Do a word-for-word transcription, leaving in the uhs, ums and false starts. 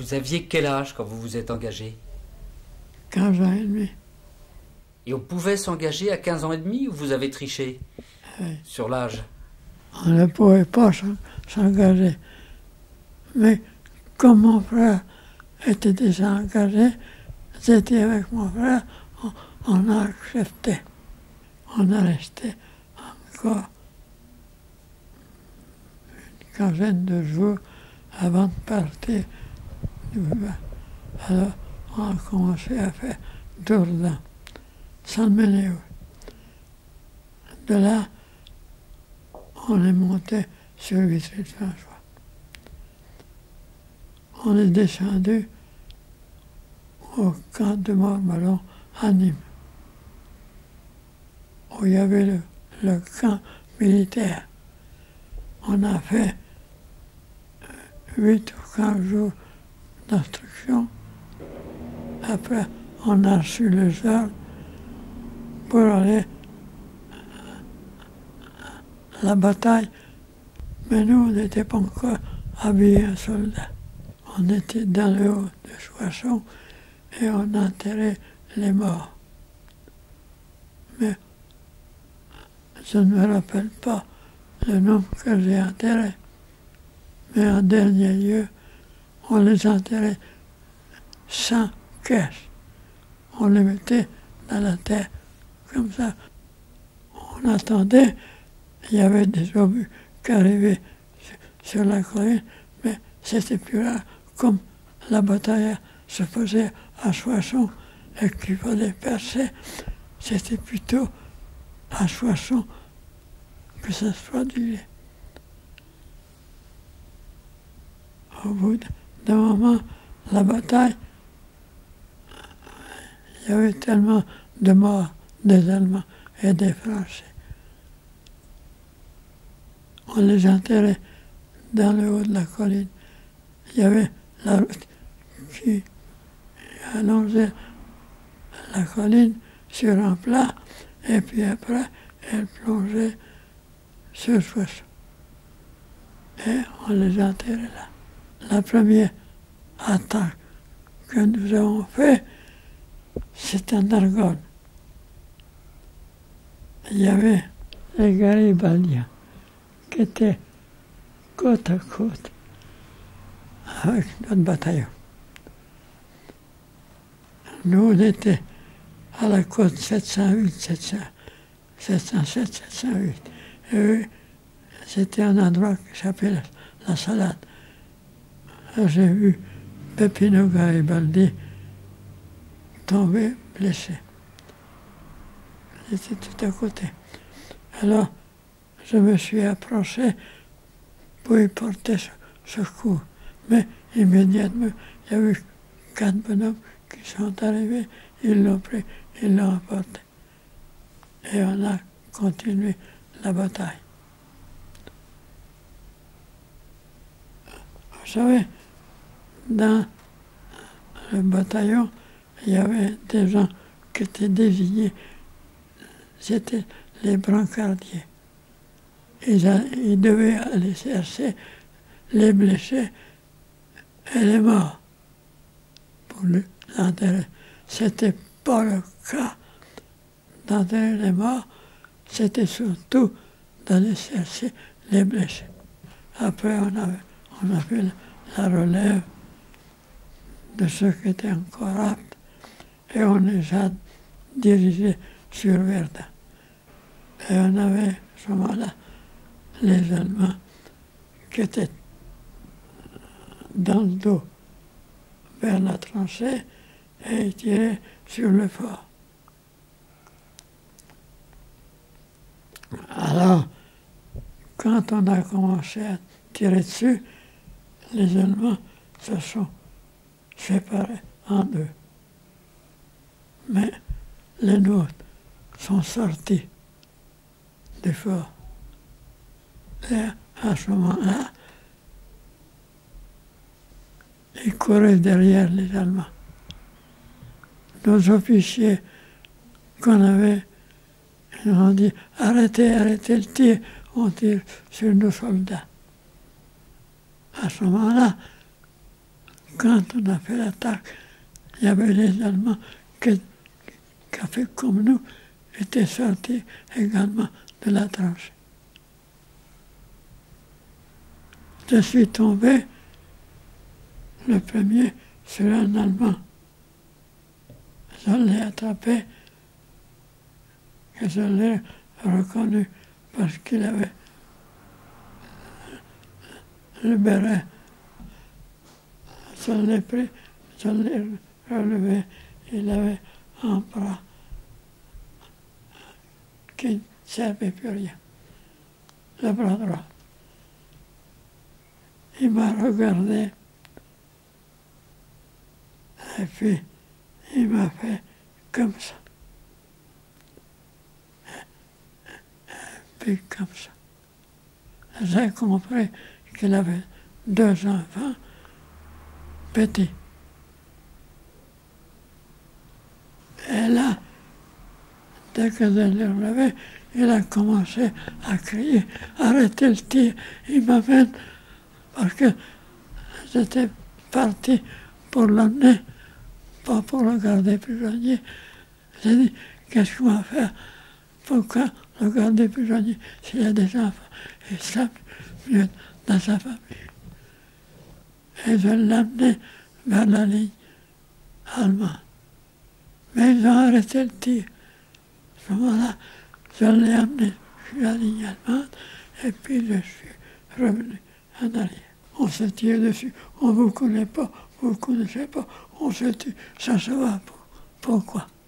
Vous aviez quel âge quand vous vous êtes engagé? quinze ans et demi. Et on pouvait s'engager à quinze ans et demi ou vous avez triché Oui. sur l'âge? On ne pouvait pas s'engager. Mais comme mon frère était déjà engagé, j'étais avec mon frère, on, on a accepté. On a resté encore une quinzaine de jours avant de partir du bain. Alors, on a commencé à faire Dourdan, San Ménéo. De là, on est monté sur Vitry-François. On est descendu au camp de Montmelon à Nîmes, où il y avait le, le camp militaire. On a fait huit ou quinze jours d'instruction. Après, on a reçu les ordres pour aller à la bataille. Mais nous, on n'était pas encore habillés en soldats. On était dans le haut de Soissons et on enterrait les morts. Mais je ne me rappelle pas le nombre que j'ai enterré. Mais en dernier lieu, on les enterrait sans caisse. On les mettait dans la terre, comme ça. On attendait, il y avait des obus qui arrivaient sur la colline, mais c'était plus rare, comme la bataille se faisait à Soissons et qu'il fallait percer, c'était plutôt à Soissons que ça se produisait. Au bout d'un moment, la bataille, il y avait tellement de morts des Allemands et des Français. On les enterrait dans le haut de la colline. Il y avait la route qui allongeait la colline sur un plat, et puis après, elle plongeait sur Soissons. Et on les enterrait là. La première attaque que nous avons faite, c'était en Argonne. Il y avait les Garibaldiens qui étaient côte à côte avec notre bataillon. Nous, on était à la côte sept cent huit, sept cents, sept cent sept, sept cent huit. Et eux, c'était un endroit qui s'appelait la, la Salade. J'ai vu Peppino Garibaldi tomber blessé. J'étais tout à côté. Alors, je me suis approché pour y porter secours. Mais immédiatement, il y a eu quatre bonhommes qui sont arrivés, ils l'ont pris, ils l'ont emporté. Et on a continué la bataille. Vous savez, dans le bataillon, il y avait des gens qui étaient désignés, c'était les brancardiers. Ils, a, ils devaient aller chercher les blessés et les morts pour l'enterrer. C'était pas le cas d'enterrer les morts, c'était surtout d'aller chercher les blessés. Après, on a, on a fait la relève de ceux qui étaient encore aptes et on les a dirigés sur Verdun. Et on avait, à ce moment-là, les Allemands qui étaient dans le dos vers la tranchée et ils tiraient sur le fort. Alors, quand on a commencé à tirer dessus, les Allemands se sont séparés en deux. Mais les nôtres sont sortis du fort. Et à ce moment-là, ils couraient derrière les Allemands. Nos officiers qu'on avait, ils ont dit « Arrêtez, arrêtez le tir, on tire sur nos soldats ». À ce moment-là, quand on a fait l'attaque, il y avait les Allemands qui, qui a fait comme nous, étaient sortis également de la tranchée. Je suis tombé, le premier, sur un Allemand. Je l'ai attrapé et je l'ai reconnu parce qu'il avait le béret. Je l'ai pris, je l'ai relevé, il avait un bras qui ne servait plus à rien, le bras droit. Il m'a regardé et puis il m'a fait comme ça. Et puis comme ça. J'ai compris qu'il avait deux enfants petits. Et là, dès que je l'ai relevé, il a commencé à crier « Arrêtez le tir, il m'amène » parce que j'étais parti pour l'emmener, pas pour le garder prisonnier. J'ai dit « Qu'est-ce qu'on va faire? Pourquoi le garder prisonnier s'il y a des enfants? Il sera mieux dans sa famille. » Et je l'ai amené vers la ligne allemande. Mais ils ont arrêté le tir. À ce moment-là, je l'ai amené sur la ligne allemande et puis je suis revenu en arrière. On se tire dessus, on ne vous connaît pas, vous ne vous connaissez pas, on se tue, ça se va. Pourquoi?